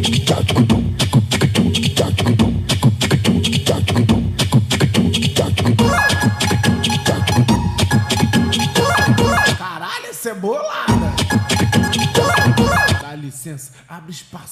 Caralho, essa é bolada. Dá licença, abre espaço.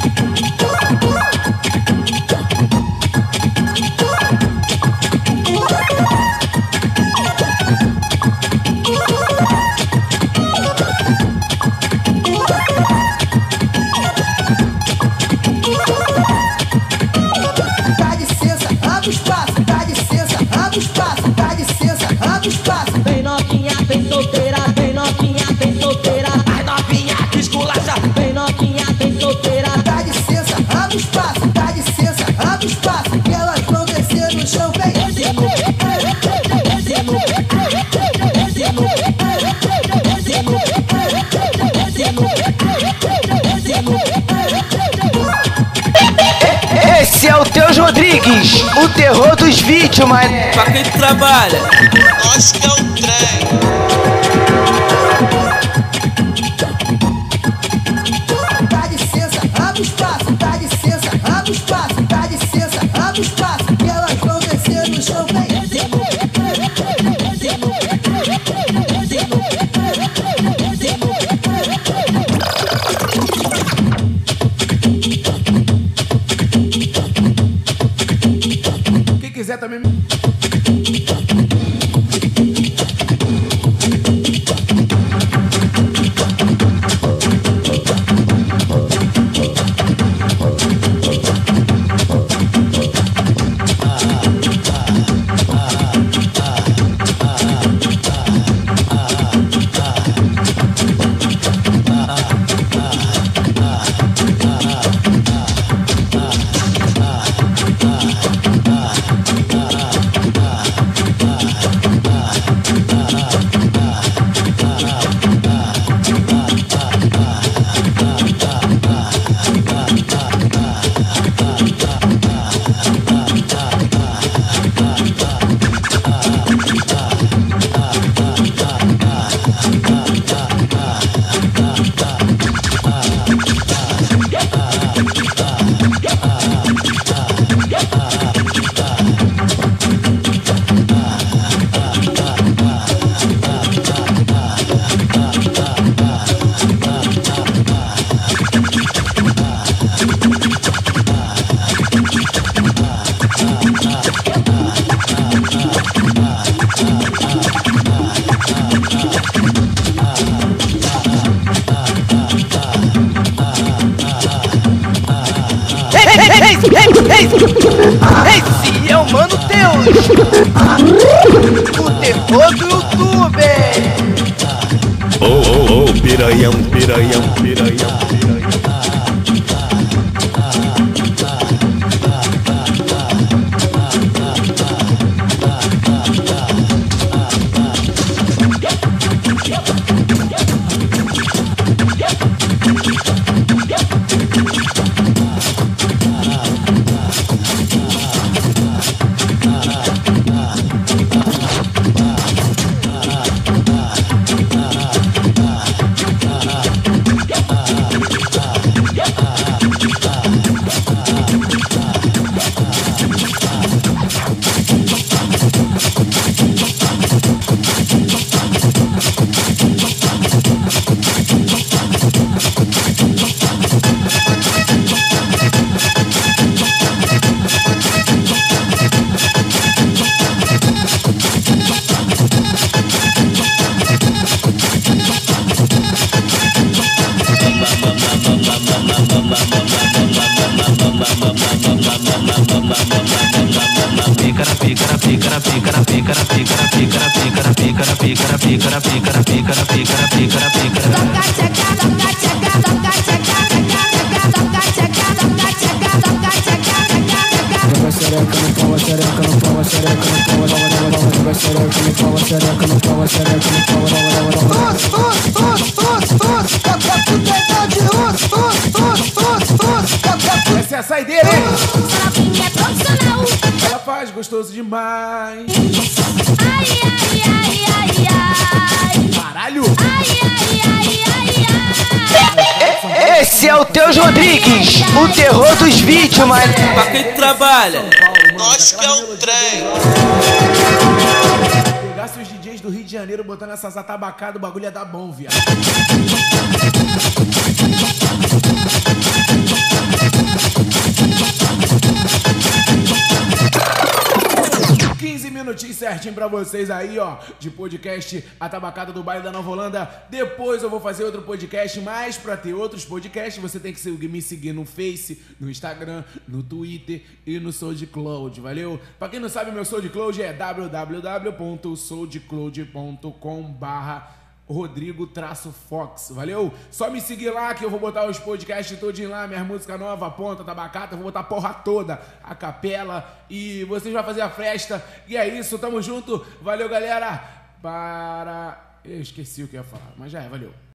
Dá licença, abre espaço. Dá licença, abre espaço. Dá licença, abre espaço. Vem novinha, vem solteira. Vem novinha, vem solteira. Ai novinha, que esculacha. Vem novinha, vem solteira. Dá licença, abre espaço. Dá licença, abre espaço. Que elas vão descer no chão. Vem. Esse é o Teus Rodrigues, o terror dos vídeos, mané. Pra quem tu trabalha? Nós que é o trem. Dá licença, abre espaço. Dá licença, abre espaço. Dá licença, abre espaço. Que elas vão descer no chão. Vem. Quem quiser também. Esse é o Mano Teus, o terror do YouTube. Oh, piranhão, piranhão, piranhão, piranhão. Essa é a saideira, hein? Essa novinha é profissional. Ela faz gostoso demais. Ai, ai, ai, ai, ai. Caralho! Ai, ai, ai, ai, ai. Esse é o Teus Rodrigues, o terror dos vídeos, mané. Pra quem trabalha. Nós que é o trem. Pegasse os DJs do Rio de Janeiro botando essas atabacadas, o bagulho ia dar bom, viado. Minutinho certinho pra vocês aí, ó, de podcast Atabacada do Baile da Nova Holanda. Depois eu vou fazer outro podcast, mas pra ter outros podcasts você tem que me seguir no Face, no Instagram, no Twitter e no SoundCloud, valeu? Pra quem não sabe, meu SoundCloud é www.soundcloud.com/Rodrigo-Fox, valeu? Só me seguir lá que eu vou botar os podcasts todinho lá, minhas músicas novas, ponta, tabacata, eu vou botar a porra toda, a capela, e vocês vão fazer a festa, e é isso, tamo junto, valeu galera, eu esqueci o que eu ia falar, mas já é, valeu.